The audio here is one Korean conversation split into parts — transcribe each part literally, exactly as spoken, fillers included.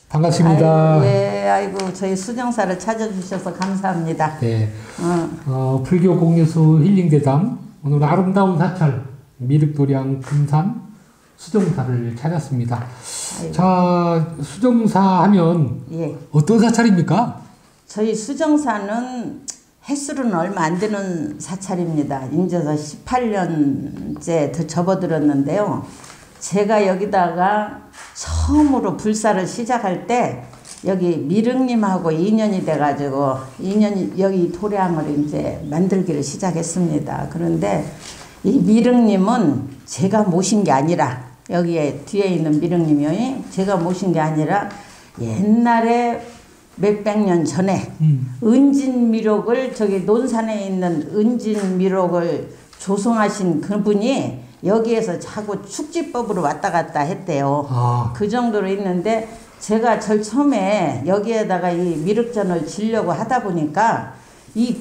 반갑습니다. 아이고, 예, 아이고 저희 수정사를 찾아주셔서 감사합니다. 네, 어. 어, 불교 공예수 힐링대담 오늘 아름다운 사찰 미륵도량 금산 수정사를 찾았습니다. 아이고. 자, 수정사 하면 예. 어떤 사찰입니까? 저희 수정사는 횟수는 얼마 안 되는 사찰입니다. 이제서 십팔 년째 더 접어들었는데요. 제가 여기다가 처음으로 불사를 시작할 때 여기 미륵님하고 인연이 돼가지고 인연이 여기 도량을 이제 만들기를 시작했습니다. 그런데 이 미륵님은 제가 모신 게 아니라 여기에 뒤에 있는 미륵님이 제가 모신 게 아니라 옛날에 몇백 년 전에 음. 은진미륵을 저기 논산에 있는 은진미륵을 조성하신 그분이 여기에서 자꾸 축지법으로 왔다 갔다 했대요. 아. 그 정도로 있는데 제가 절 처음에 여기에다가 이 미륵전을 지려고 하다 보니까 이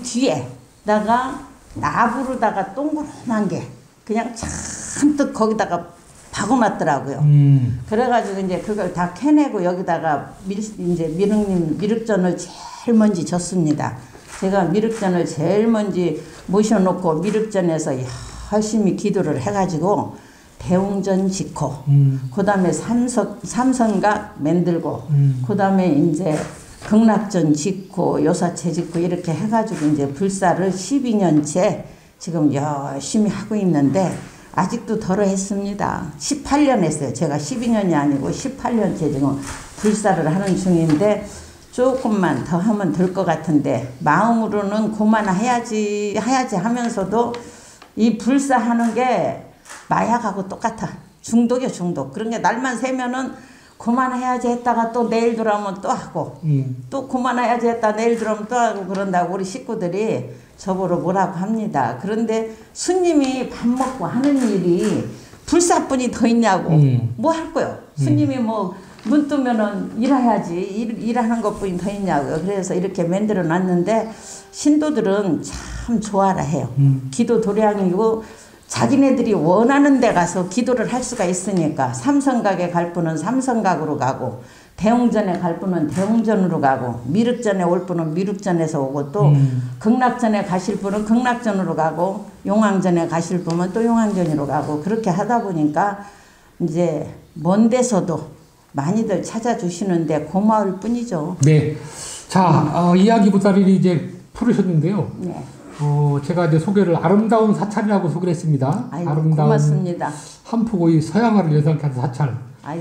뒤에다가 나부로다가 동그란 게 그냥 잔뜩 거기다가 박아놨더라고요. 음. 그래가지고 이제 그걸 다 캐내고 여기다가 밀, 이제 미륵님 미륵전을 제일 먼저 졌습니다. 제가 미륵전을 제일 먼저 모셔놓고 미륵전에서 열심히 기도를 해가지고 대웅전 짓고 음. 그 다음에 삼성, 삼성각 만들고 음. 그 다음에 이제 극락전 짓고 요사체 짓고 이렇게 해가지고 이제 불사를 십이 년째 지금 열심히 하고 있는데 아직도 덜어 했습니다. 십팔 년 했어요. 제가 십이 년이 아니고 십팔 년째 지금 불사를 하는 중인데 조금만 더 하면 될 것 같은데 마음으로는 그만해야지 해야지 하면서도 이 불사하는 게 마약하고 똑같아. 중독이야 중독. 그런 게 날만 새면은 그만해야지 했다가 또 내일 들어오면 또 하고 음. 또 그만해야지 했다 내일 들어오면 또 하고 그런다고 우리 식구들이 저보러 뭐라고 합니다. 그런데 스님이 밥 먹고 하는 일이 불사뿐이 더 있냐고 음. 뭐 할 거요. 스님이 뭐 눈 뜨면은 일해야지 일, 일하는 것뿐이 더 있냐고요. 그래서 이렇게 만들어 놨는데 신도들은 참 좋아라 해요. 음. 기도 도량이고 자기네들이 원하는 데 가서 기도를 할 수가 있으니까 삼성각에 갈 분은 삼성각으로 가고 대웅전에 갈 분은 대웅전으로 가고 미륵전에 올 분은 미륵전에서 오고 또 음. 극락전에 가실 분은 극락전으로 가고 용왕전에 가실 분은 또 용왕전으로 가고 그렇게 하다 보니까 이제 먼 데서도 많이들 찾아주시는데 고마울 뿐이죠. 네. 자, 음. 어, 이야기보다를 이제 풀으셨는데요. 네. 어, 제가 이제 소개를 아름다운 사찰이라고 소개를 했습니다. 아이고, 아름다운 고맙습니다. 한포고의 서양화를 연상케 한 사찰. 아이고.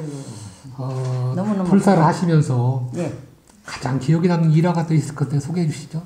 어, 너무너무 불사를 하시면서 네. 가장 기억에 남는 일화가 또 있을 것 같아요. 소개해 주시죠.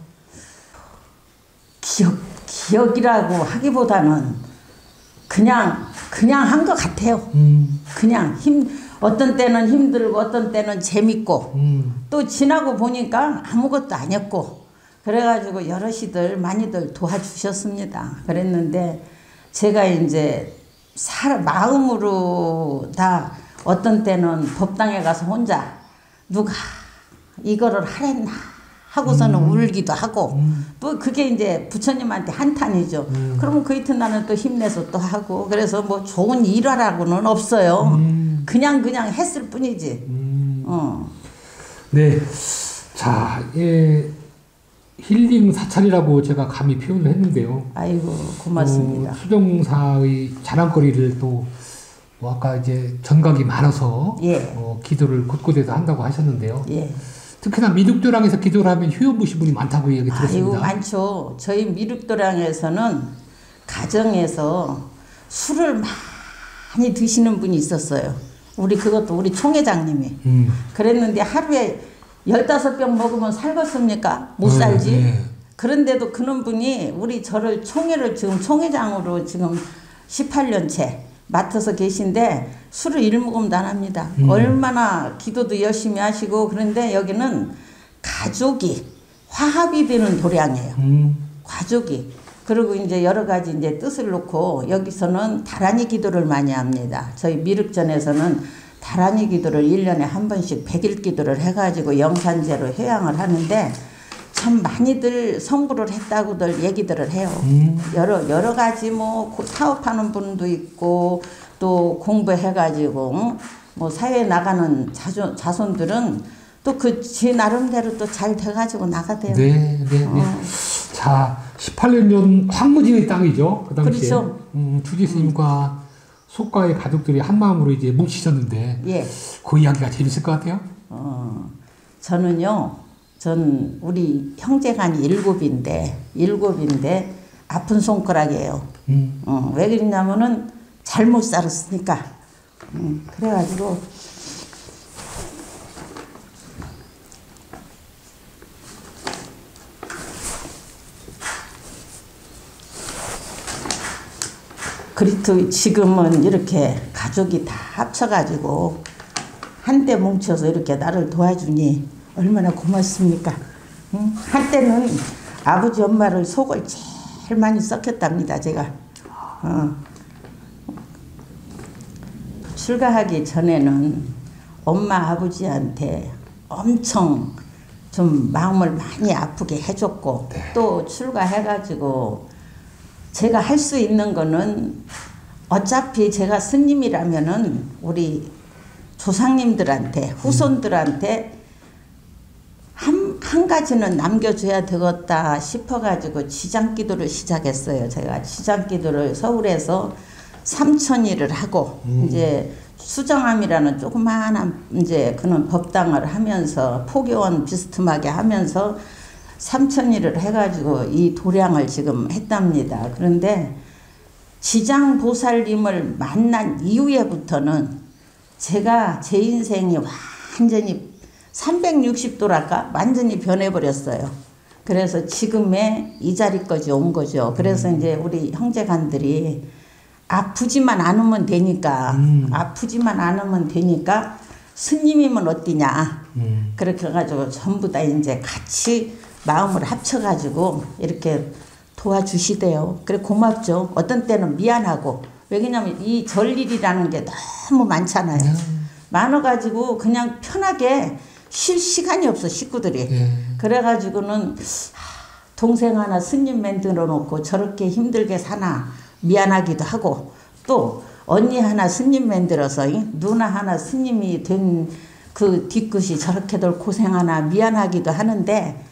기억, 기억이라고 하기보다는 그냥, 그냥 한 것 같아요. 음. 그냥 힘, 어떤 때는 힘들고 어떤 때는 재밌고 음. 또 지나고 보니까 아무것도 아니었고 그래가지고 여럿이들 많이들 도와주셨습니다. 그랬는데 제가 이제 사, 마음으로 다 어떤 때는 법당에 가서 혼자 누가 이거를 하랬나 하고서는 음. 울기도 하고 음. 또 그게 이제 부처님한테 한탄이죠. 음. 그러면 그 이튿날은 또 힘내서 또 하고 그래서 뭐 좋은 일화라고는 없어요. 음. 그냥 그냥 했을 뿐이지. 음. 어. 네. 자, 예. 힐링 사찰이라고 제가 감히 표현을 했는데요. 아이고 고맙습니다. 어, 수정사의 자랑거리를 또 뭐 아까 이제 전각이 많아서 예. 어, 기도를 곳곳에서 한다고 하셨는데요. 예. 특히나 미륵도량에서 기도를 하면 효험보신 분이 많다고 얘기 들었습니다. 아이고 많죠. 저희 미륵도량에서는 가정에서 술을 많이 드시는 분이 있었어요. 우리 그것도 우리 총회장님이. 음. 그랬는데 하루에 열다섯 병 먹으면 살겠습니까? 못 살지. 어, 네. 그런데도 그런 분이 우리 저를 총회를 지금 총회장으로 지금 십팔 년째 맡아서 계신데 술을 일모금도 안 합니다. 음. 얼마나 기도도 열심히 하시고 그런데 여기는 가족이 화합이 되는 도량이에요. 음. 가족이. 그리고 이제 여러 가지 이제 뜻을 놓고 여기서는 다란이 기도를 많이 합니다. 저희 미륵전에서는 다란이 기도를 일 년에 한 번씩 백일 기도를 해가지고 영산제로 효양을 하는데 참 많이들 성불을 했다고들 얘기들을 해요. 음. 여러 여러 가지 뭐 사업하는 분도 있고 또 공부해가지고 뭐 사회에 나가는 자조, 자손들은 또 그 지 나름대로 또 잘 돼가지고 나가대요. 네, 네, 네. 어. 자, 십팔 년 전 황무지의 땅이죠. 그 당시에. 그렇죠. 음, 주지 스님과 음. 속가의 가족들이 한 마음으로 이제 뭉치셨는데, 예. 그 이야기가 재밌을 것 같아요. 어, 저는요, 전 우리 형제간이 일곱인데, 일곱인데, 아픈 손가락이에요. 음. 어, 왜 그러냐면은 잘못 살았으니까. 음, 그래가지고, 그리고 지금은 이렇게 가족이 다 합쳐가지고 한때 뭉쳐서 이렇게 나를 도와주니 얼마나 고맙습니까? 응? 한때는 아버지 엄마를 속을 제일 많이 썩혔답니다. 제가 어. 출가하기 전에는 엄마 아버지한테 엄청 좀 마음을 많이 아프게 해줬고 네. 또 출가해가지고 제가 할 수 있는 거는 어차피 제가 스님이라면은 우리 조상님들한테 후손들한테 한, 한 가지는 남겨줘야 되겠다 싶어가지고 지장기도를 시작했어요. 제가 지장기도를 서울에서 삼천일을 하고 음. 이제 수정암이라는 조그마한 이제 그런 법당을 하면서 포교원 비스듬하게 하면서 삼천일을 해가지고 이 도량을 지금 했답니다. 그런데 지장보살님을 만난 이후에부터는 제가 제 인생이 완전히 삼백육십 도랄까? 완전히 변해버렸어요. 그래서 지금의 이 자리까지 온 거죠. 그래서 음. 이제 우리 형제간들이 아프지만 않으면 되니까, 음. 아프지만 않으면 되니까 스님이면 어디냐. 음. 그렇게 해가지고 전부 다 이제 같이 마음을 합쳐가지고 이렇게 도와주시대요. 그래 고맙죠. 어떤 때는 미안하고. 왜냐면 이 절일이라는 게 너무 많잖아요. 음. 많아가지고 그냥 편하게 쉴 시간이 없어 식구들이. 음. 그래가지고는 동생 하나 스님 만들어 놓고 저렇게 힘들게 사나 미안하기도 하고 또 언니 하나 스님 만들어서 누나 하나 스님이 된 그 뒤끝이 저렇게들 고생하나 미안하기도 하는데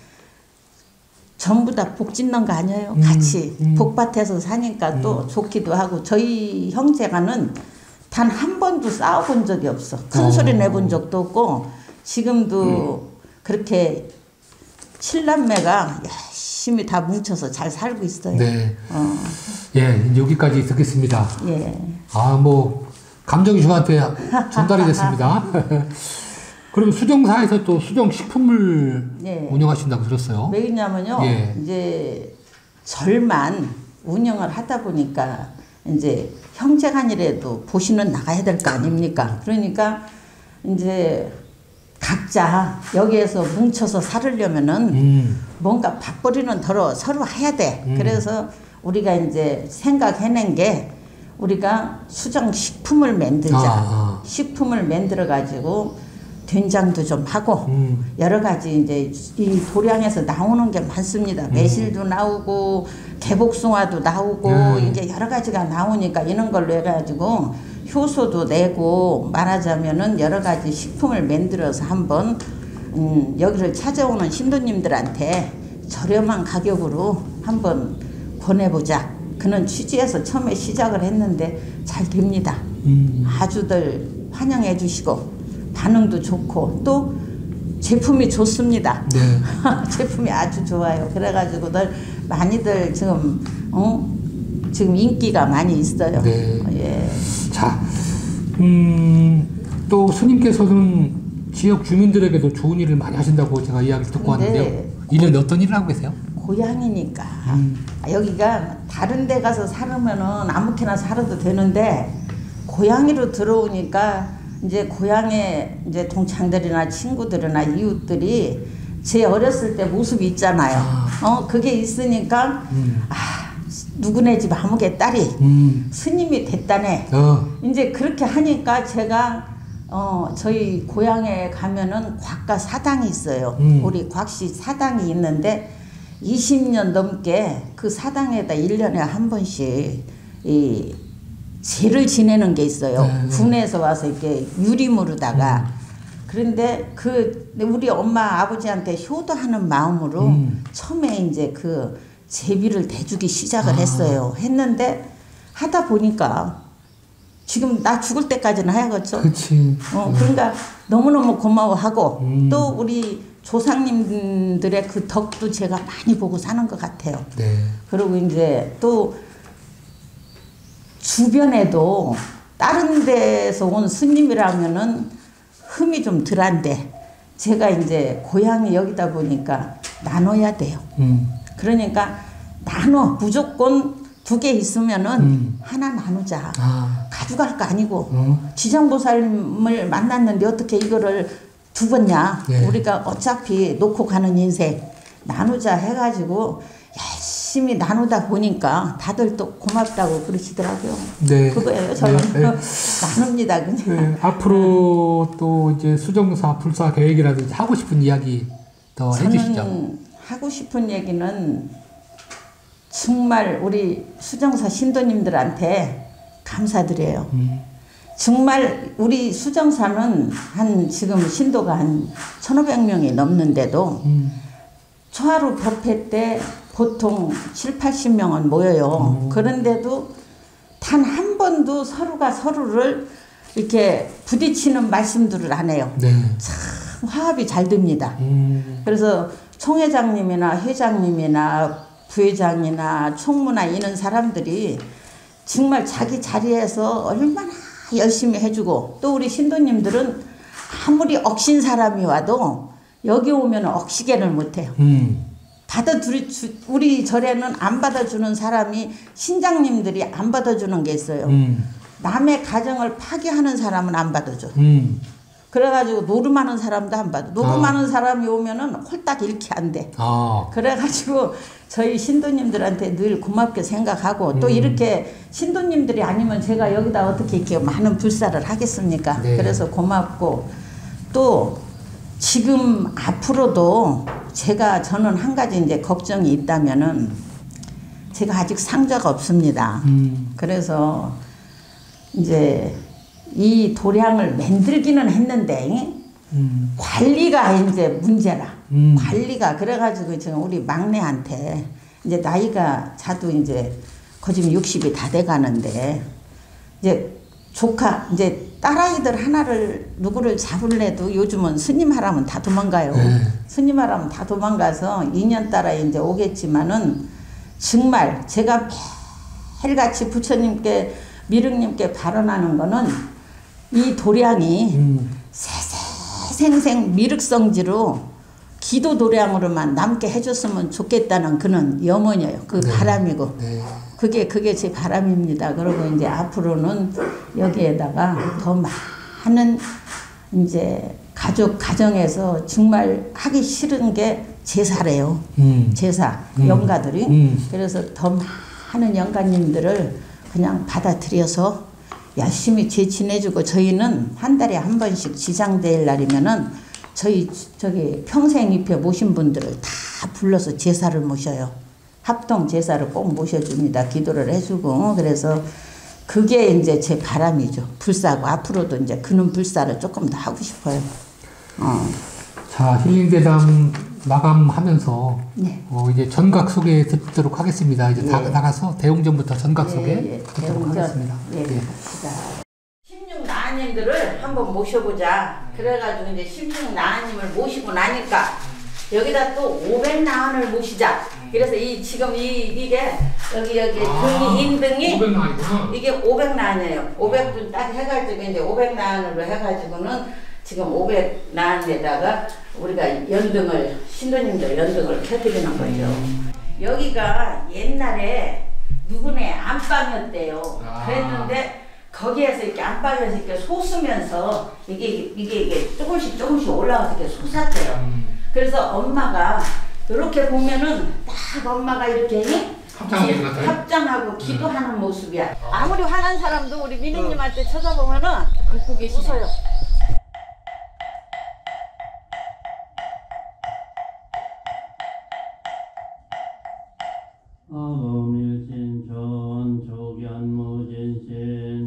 전부 다 복 짓는 거 아니에요? 음, 같이 음. 복밭에서 사니까 음. 또 좋기도 하고 저희 형제가는 단 한 번도 싸워본 적이 없어. 큰 어. 소리 내본 적도 없고 지금도 음. 그렇게 칠남매가 열심히 다 뭉쳐서 잘 살고 있어요. 네. 어. 예, 여기까지 듣겠습니다. 예. 아, 뭐 감정이 저한테 전달이 됐습니다. 그럼 수정사에서 또 수정식품을 예. 운영하신다고 들었어요. 왜냐면요, 예. 이제 절만 운영을 하다 보니까 이제 형제간이라도 보시는 나가야 될 거 아닙니까? 그러니까 이제 각자 여기에서 뭉쳐서 살으려면은 음. 뭔가 밥벌이는 덜어 서로 해야 돼. 음. 그래서 우리가 이제 생각해낸 게 우리가 수정식품을 만들자. 아, 아. 식품을 만들어 가지고. 된장도 좀 하고 음. 여러 가지 이제 이 도량에서 나오는 게 많습니다. 음. 매실도 나오고 개복숭아도 나오고 음. 이제 여러 가지가 나오니까 이런 걸로 해가지고 효소도 내고 말하자면은 여러 가지 식품을 만들어서 한번 음 여기를 찾아오는 신도님들한테 저렴한 가격으로 한번 권해보자. 그런 취지에서 처음에 시작을 했는데 잘 됩니다. 음. 아주들 환영해 주시고 반응도 좋고 또 제품이 좋습니다. 네. 제품이 아주 좋아요. 그래가지고 늘 많이들 지금 어? 지금 인기가 많이 있어요. 네. 예. 자, 음, 또 스님께서는 지역 주민들에게도 좋은 일을 많이 하신다고 제가 이야기 듣고 왔는데요. 네. 이는 어떤 일을 하고 계세요? 고향이니까 음. 여기가 다른 데 가서 살으면은 아무렇게나 살아도 되는데 고향으로 들어오니까 이제 고향에 이제 동창들이나 친구들이나 이웃들이 제 어렸을 때 모습이 있잖아요. 아. 어 그게 있으니까 음. 아 누구네 집 아무개 딸이 음. 스님이 됐다네. 어. 이제 그렇게 하니까 제가 어 저희 고향에 가면은 곽가 사당이 있어요. 음. 우리 곽씨 사당이 있는데 이십 년 넘게 그 사당에다 일 년에 한 번씩 이 제를 지내는 게 있어요. 네, 네. 군에서 와서 이렇게 유리무르다가 음. 그런데 그 우리 엄마 아버지한테 효도하는 마음으로 음. 처음에 이제 그 제비를 대주기 시작을 아. 했어요. 했는데 하다 보니까 지금 나 죽을 때까지는 해야겠죠. 그치. 어, 그러니까 너무너무 고마워하고 음. 또 우리 조상님들의 그 덕도 제가 많이 보고 사는 것 같아요. 네. 그리고 이제 또 주변에도 다른 데서 온 스님이라면은 흠이 좀 덜한데 제가 이제 고향이 여기다 보니까 나눠야 돼요. 음. 그러니까 나눠 무조건 두 개 있으면은 음. 하나 나누자. 아. 가져갈 거 아니고 어. 지장보살님을 만났는데 어떻게 이거를 두겠냐. 네. 우리가 어차피 놓고 가는 인생 나누자 해가지고 열심히 나누다 보니까 다들 또 고맙다고 그러시더라고요. 네. 그거예요. 저는 네, 네. 나눕니다. 그냥. 네, 앞으로 또 이제 수정사 불사 계획이라든지 하고 싶은 이야기 더 해주시죠. 저는 하고 싶은 얘기는 정말 우리 수정사 신도님들한테 감사드려요. 음. 정말 우리 수정사는 한 지금 신도가 한 천오백 명이 넘는데도 음. 초하루 법회 때 보통 칠팔십 명은 모여요. 오. 그런데도 단 한 번도 서로가 서로를 이렇게 부딪히는 말씀들을 안 해요. 네. 참 화합이 잘 됩니다. 음. 그래서 총회장님이나 회장님이나 부회장이나 총무나 이런 사람들이 정말 자기 자리에서 얼마나 열심히 해주고 또 우리 신도님들은 아무리 억신 사람이 와도 여기 오면 억시게를 못해요. 음. 받아들이 우리 절에는 안 받아주는 사람이 신장님들이 안 받아주는 게 있어요. 음. 남의 가정을 파괴하는 사람은 안 받아줘. 음. 그래가지고 노름하는 사람도 안 받아. 노름하는 아. 사람이 오면은 홀딱 잃게 안 돼. 아. 그래가지고 저희 신도님들한테 늘 고맙게 생각하고 또 음. 이렇게 신도님들이 아니면 제가 여기다 어떻게 이렇게 많은 불사를 하겠습니까? 네. 그래서 고맙고 또 지금 앞으로도 제가 저는 한 가지 이제 걱정이 있다면은 제가 아직 상자가 없습니다. 음. 그래서 이제 이 도량을 만들기는 했는데 음. 관리가 이제 문제라. 음. 관리가 그래가지고 지금 우리 막내한테 이제 나이가 자도 이제 거짓 육십이 다 돼가는데 이제 조카 이제 딸아이들 하나를 누구를 잡을래도 요즘은 스님 하라면 다 도망가요. 네. 스님 하라면 다 도망가서 이 년 따라 이제 오겠지만은 정말 제가 매일같이 부처님께 미륵님께 발언하는 거는 이 도량이 음. 세세생생 미륵성지로 기도 도량으로만 남게 해줬으면 좋겠다는 그는 염원이에요. 그 네. 바람이고. 네. 그게 그게 제 바람입니다. 그리고 이제 앞으로는 여기에다가 더 많은 이제 가족 가정에서 정말 하기 싫은 게 제사래요. 음. 제사 음. 영가들이. 음. 그래서 더 많은 영가님들을 그냥 받아들여서 열심히 제 지내주고 저희는 한 달에 한 번씩 지장대일 날이면은 저희 저기 평생 입회 모신 분들을 다 불러서 제사를 모셔요. 합동 제사를 꼭 모셔줍니다. 기도를 해주고. 그래서 그게 이제 제 바람이죠. 불사고 앞으로도 이제 그는 불사를 조금 더 하고 싶어요. 어. 자, 힐링대담 마감하면서 네. 어, 이제 전각 소개 듣도록 하겠습니다. 이제 예. 다 나가서 대웅전부터 전각 소개 예, 예. 듣도록 대웅전. 하겠습니다. 예, 예. 갑시다. 십육 나님들을 한번 모셔보자. 그래가지고 이제 십육 나님을 모시고 나니까 여기다 또 오백 나원을 모시자. 그래서 이 지금 이 이게 여기 여기 아, 등이 인등이 오백 나이구나. 이게 오백 나원이에요. 오백 분 딱 해가지고 이제 오백 나원으로 해가지고는 지금 오백 나원에다가 우리가 연등을 신도님들 연등을 켜드리는 거죠. 여기가 옛날에 누구네 안방이었대요. 아. 그랬는데 거기에서 이렇게 안방에서 이렇게 솟으면서 이게 이게 이게 조금씩 조금씩 올라가서 이렇게 솟았대요. 음. 그래서 엄마가 이렇게 보면은 딱 엄마가 이렇게 합장하고 있는 것 같아요? 합장하고 기도하는 모습이야. 아무리 화난 사람도 우리 미니님한테 쳐다보면은 웃고 계시네. 웃어요. 아범일신 전조견무진신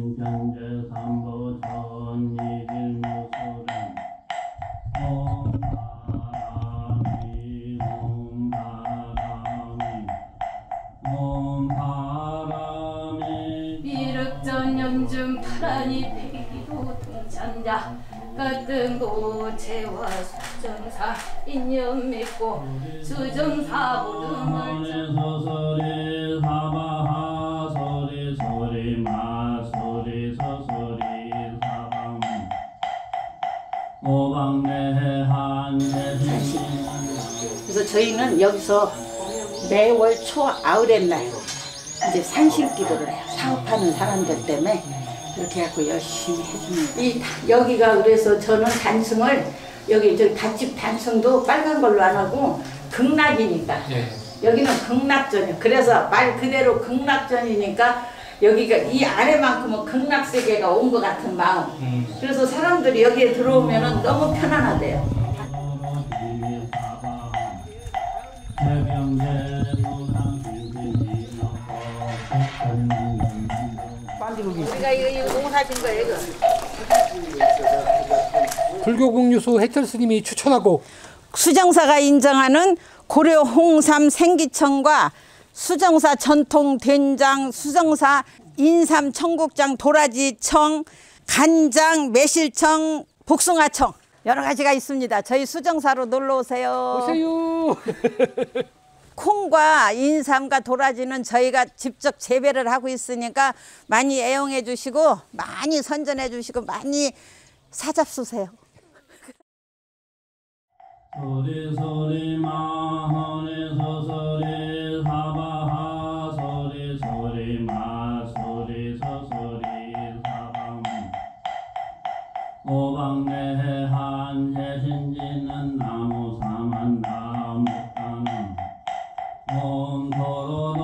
미륵전 염중 파란이 백이도 동찬자 같은 고체와 수정사 인연 맺고 수정사 부름을 소리 사바하 소리 소리 마 소리 소소리 사방 오방내 한내 그래서 저희는 여기서 매월 초 아우렛 날 이제 산신 기도를 해요. 사업하는 사람들 때문에 그렇게 해갖고 열심히 해주는 이 여기가 그래서 저는 단층을 여기 저 단집 단층도 빨간 걸로 안 하고 극락이니까 네. 여기는 극락전이에요. 그래서 말 그대로 극락전이니까 여기가 이 아래만큼은 극락세계가 온 것 같은 마음. 음. 그래서 사람들이 여기에 들어오면은 너무 편안하대요. 우리가 이거 농사진 거예요, 이거. 불교공유소 해철 스님이 추천하고 수정사가 인정하는 고려 홍삼 생기청과 수정사 전통 된장, 수정사 인삼 청국장 도라지청, 간장, 매실청, 복숭아청 여러 가지가 있습니다. 저희 수정사로 놀러 오세요. 오세요. 콩과 인삼과 도라지는 저희가 직접 재배를 하고 있으니까 많이 애용해 주시고 많이 선전해 주시고 많이 사잡수세요. 소리 소리 마 소리 소소리 사바하 소리 소리 마 소리 소소리 사방 오방내 한해 신지는 나무 사만다 목단은 옴 도로